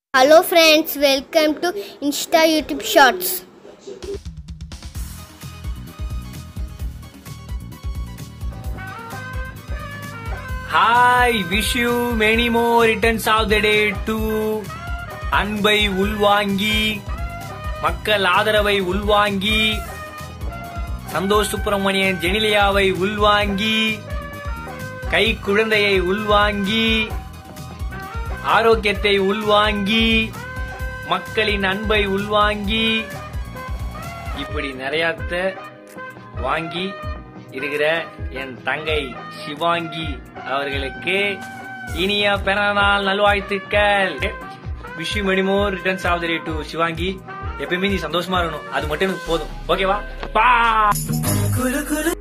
Hello friends, welcome to Insta YouTube Shorts. Hi, wish you many more returns of the day to அன்பை உள்வாங்கி மக்கள் ஆதரவை உள்வாங்கி சந்தோஷ் சுப்பிரமணியன் ஜெனிலியாவை உள்வாங்கி கை குழந்தையை உள்வாங்கி ஆரோக்கியத்தை உள்வாங்கி மக்களின் அன்பை உள்வாங்கி இப்படி நிறையத்த வாங்கி இருக்கிற என் தங்கை சிவாங்கி அவர்களுக்கு இனிய பிறந்தநாள் நல்வாழ்த்துக்கள். Wish you many more returns of the day to Shivangi. எப்பயுமே நீ சந்தோஷமா இருக்கணும், அது மட்டும் எனக்கு போதும். ஓகேவா? பா.